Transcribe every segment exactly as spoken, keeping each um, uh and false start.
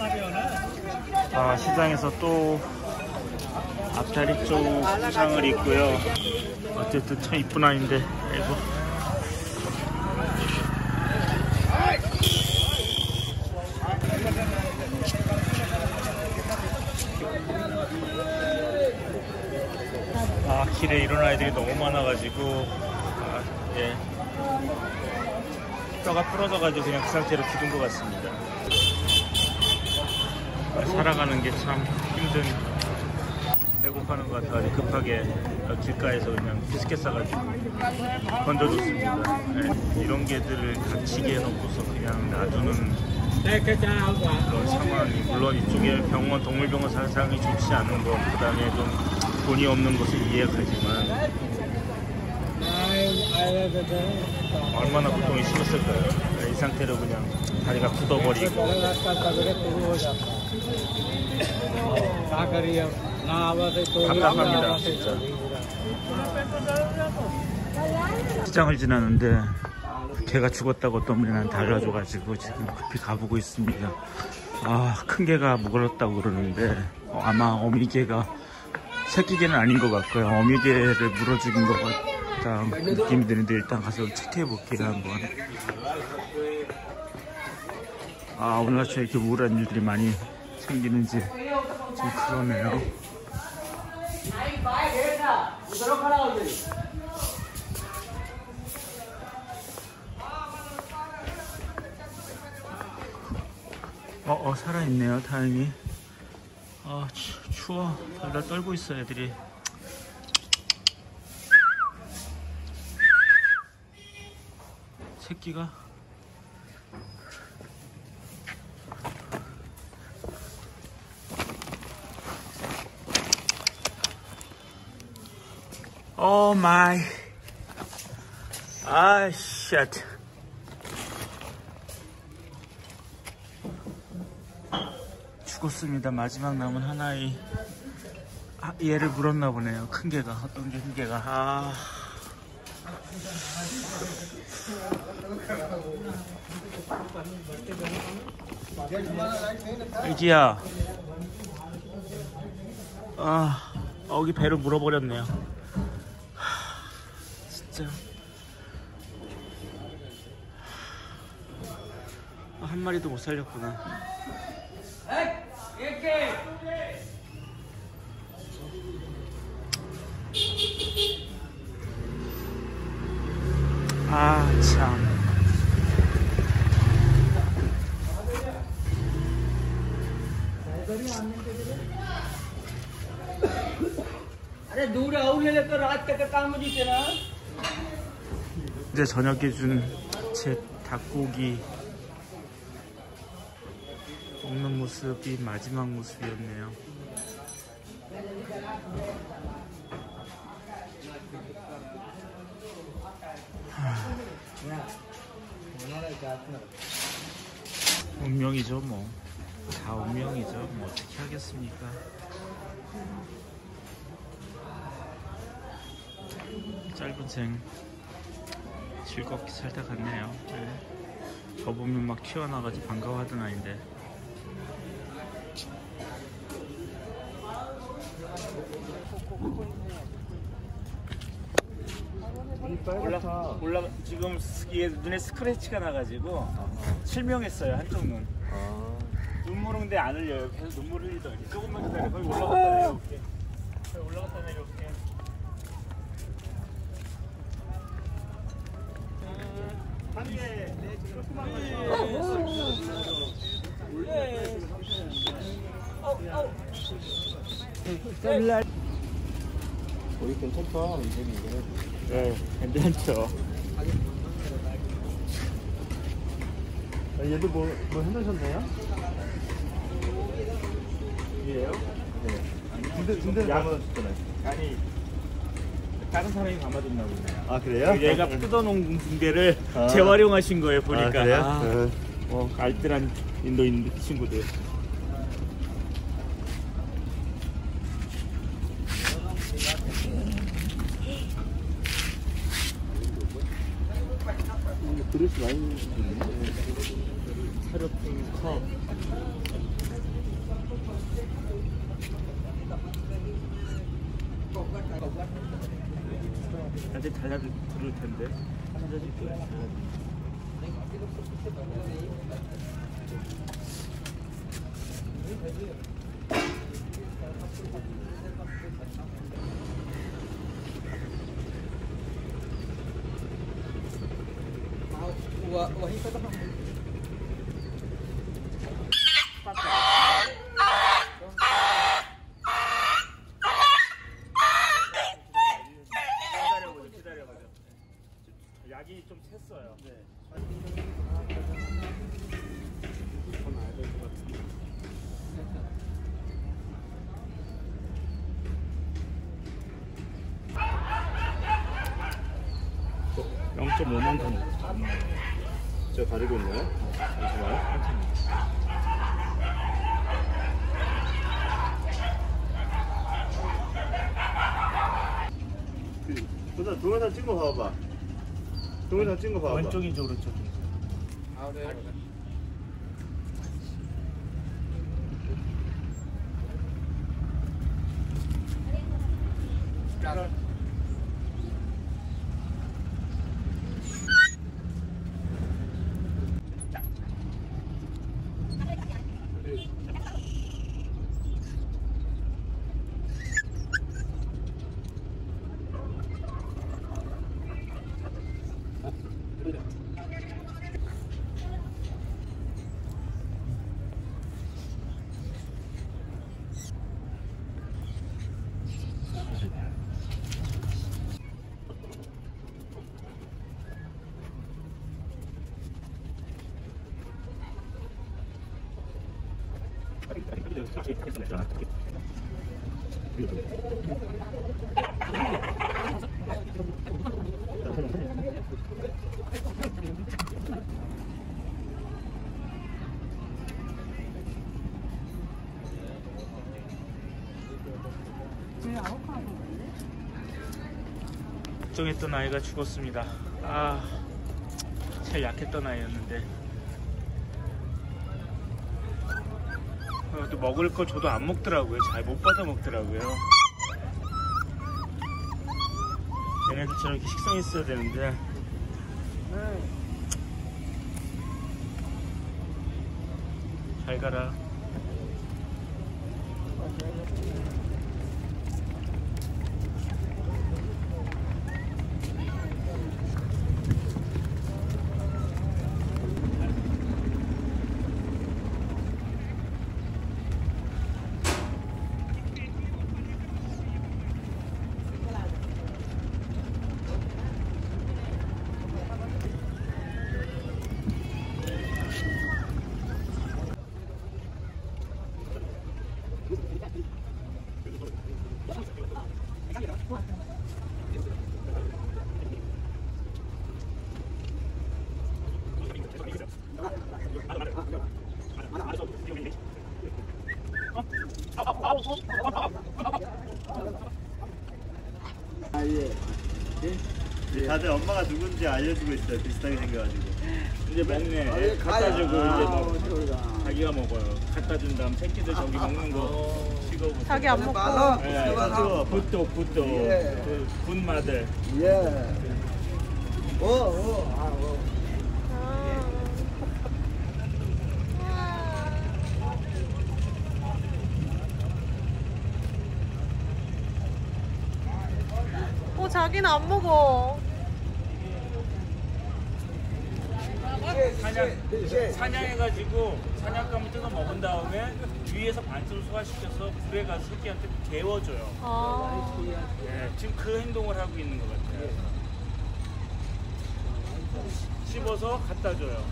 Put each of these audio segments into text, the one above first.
아, 시장에서 또 앞다리 쪽 포장을 입고요. 어쨌든 참 이쁜 아이인데. 아이고. 아, 길에 이런 아이들이 너무 많아가지고 아, 예. 뼈가 부러져가지고 그냥 그 상태로 죽은 것 같습니다. 아, 살아가는 게 참 힘든. 배고파는 것 같아서 급하게 길가에서 그냥 비스켓 싸가지고 건져줬습니다. 네, 이런 개들을 다치게 해놓고서 그냥 놔두는 그런 상황이, 물론 이쪽에 병원, 동물병원 사상이 좋지 않은 것, 그 다음에 좀 돈이 없는 것을 이해하지만 얼마나 고통이 심했을까요? 이 상태로 그냥 다리가 굳어버리고. 답답합니다 진짜. 시장을 지나는데 개가 죽었다고 어떤 분이 난 달라줘가지고 지금 급히 가보고 있습니다. 아, 큰 개가 물었다고 그러는데 어, 아마 어미개가 새끼개는 아닌 것 같고요. 어미개를 물어 죽인 것 같다 느낌이 드는데 일단 가서 체크해 볼게요 한번. 아, 오늘 아침에 이렇게 우울한 일들이 많이 생기는지 좀 그러네요. 어, 어, 살아있네요, 다행히. 아, 추, 추워. 덜덜 떨고 있어, 애들이. 새끼가. 오 마이. 아, 쉣. 죽었습니다. 마지막 남은 하나의. 아, 얘를 물었나 보네요. 큰 개가. 어떤 게 큰 개가. 아. 애기야. 아, 여기 배로 물어버렸네요. 진짜. 아, 한 마리도 못 살렸구나. 아, 참. 이제 저녁에 준 제 닭고기 먹는 모습이 마지막 모습이었네요. 운명이죠 뭐. 다 운명이죠. 뭐 어떻게 하겠습니까. 짧은 생 즐겁게 살다 갔네요. 네. 저 보면 막 튀어나가지고 반가워하던 아이인데. 올라, 올라, 지금 얘 눈에 스크래치가 나가지고 아. 실명했어요, 한쪽 눈. 아. 눈물은 근데 안 흘려요. 계속 눈물 흘리더니. 조금만 기다려. 거기 올라갔다 내려올게. 거기 올라갔다 내려올게. 한 개, 조그만 거. 거기 괜찮다, 이제는 이게. 네, 괜찮죠. 아, 얘도 뭐, 뭐 해놓으셨나요? 얘예요? 네. 군대, 군대는 감아주셨잖아요. 아니, 다른 사람이 감아줬나 보네요. 아, 그래요? 얘가 뜯어놓은 붕대를 아. 재활용하신 거예요, 보니까. 아, 그래요? 아, 네. 어, 알뜰한 인도인 친구들. 그릇이 많이 있네. 사료품 컵. 달라들 들을 텐데. 기다려보자, 기다려보자. 약이 좀 샜어요. 네. 영 점 오만 톤. 제가 가리고 있나요? 잠시만요. 그, 동영상 찍은 거 봐봐. 동영상 찍은 거 봐봐. 왼쪽인지 오른쪽인지. 아, 네. 걱정했던 아이가 죽었습니다. 아, 제일 약했던 아이였는데. 어, 또 먹을 거 줘도 안 먹더라고요. 잘 못 받아 먹더라고요. 얘네들처럼 이렇게 식성이 있어야 되는데. 잘 가라. 아, 예. 예? 다들 엄마가 누군지 알려주고 있어요. 비슷하게 생겨가지고. 이제 먹네. 애 갖다 주고 이제 막 자기가 먹어요. 갖다 준 다음 새끼들 저기 먹는 거 찍어보세요. 자기 안 먹고. 네, 찍어. 붓도 붓도. 예. 그 붓마들. 예. 오, 오, 아, 오. 어, 자기는 안 먹어. 사냥, 사냥해가지고 사냥감을 뜯어 먹은 다음에 위에서 반스로 소화시켜서 불에 가서 새끼한테 개워줘요. 아. 네, 지금 그 행동을 하고 있는 것 같아요. 씹어서 갖다 줘요.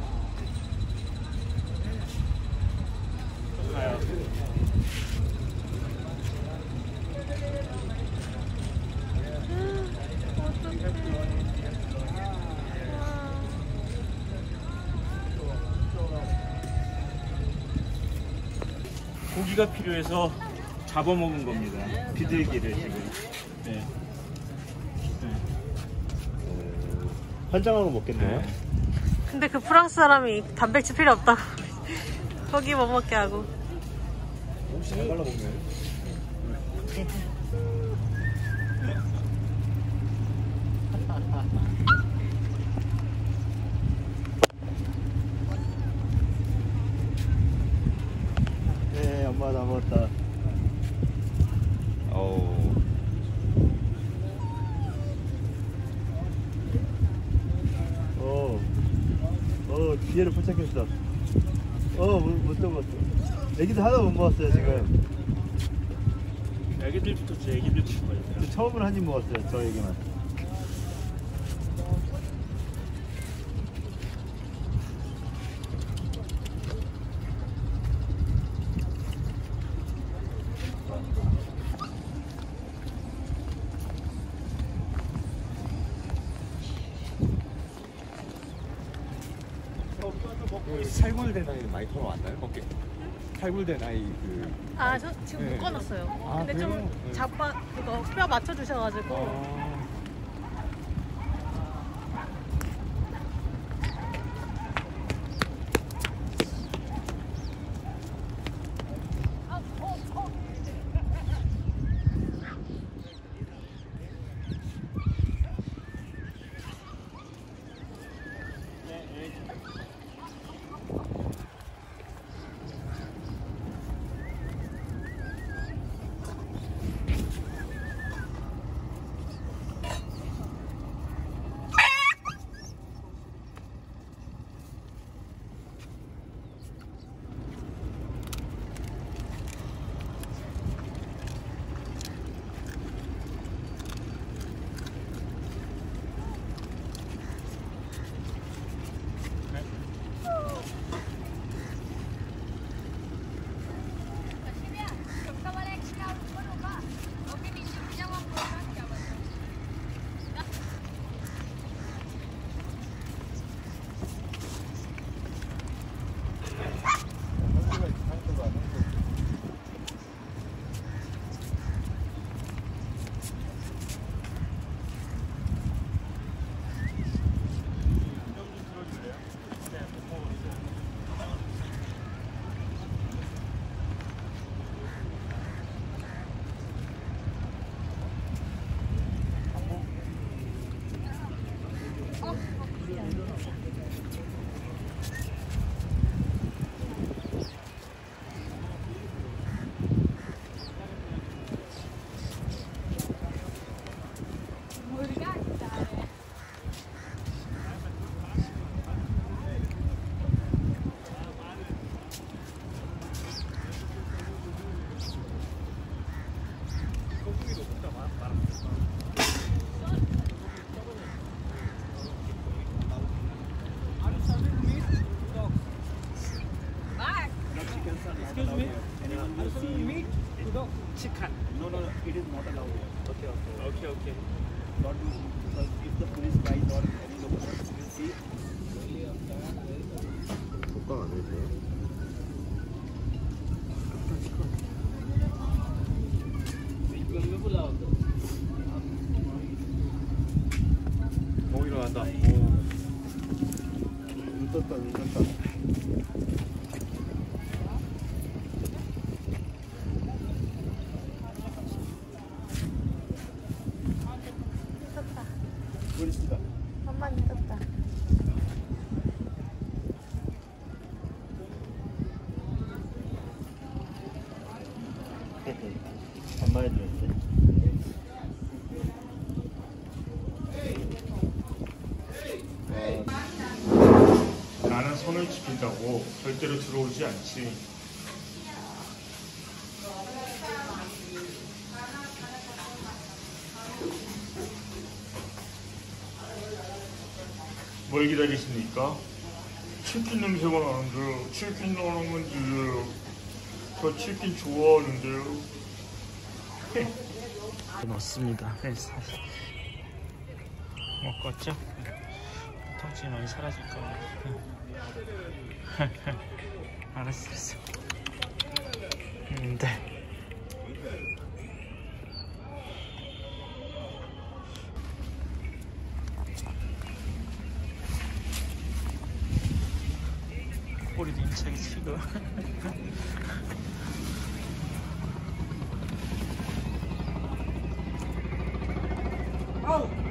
또 가요. 고기가 필요해서 잡아먹은 겁니다. 비둘기를 지금. 네. 네. 환장하고 먹겠네요. 네. 근데 그 프랑스 사람이 단백질 필요 없다고. 고기 못 먹게 하고. 혹시 잘 발라 먹네. 엄마 다 먹었다. 어우. 어, 어, 기회를 포착했어. 어, 못, 못 먹었어. 애기도 하나 못 먹었어요, 지금. 애기들부터 제 애기들부터 먹어요. 처음으로 한 입 먹었어요, 저 애기만. 탈굴된 아이 많이 털어왔나요? 어깨. 탈굴된 아이 그. 아, 저 지금 네. 묶어놨어요. 아, 근데 그래요? 좀 네. 잡아, 이거 뼈 맞춰주셔가지고. 어... Excuse me, are you serving meat? No, chicken. No, no, no, it is not allowed. Okay, okay. Okay, okay. Not do, because if the police guys or any local will see, 독감 안 해주세요? 오, 일어난다. 오. 눈 떴다, 눈 떴다. 떴다. 우리 씨다. 한마디 떴다. 안 말해주는데. 나는 선을 지킨다고 절대로 들어오지 않지. 뭘 기다리십니까? 치킨 냄새가 나는데요. 치킨 나는 건데요. 저 치킨 좋아하는데요. 넣습니다. 먹었죠? 통증이 많이 사라질 거야. 알았어, 알았어. 음, 네. 꼬리도 힘차게 치고. Oh!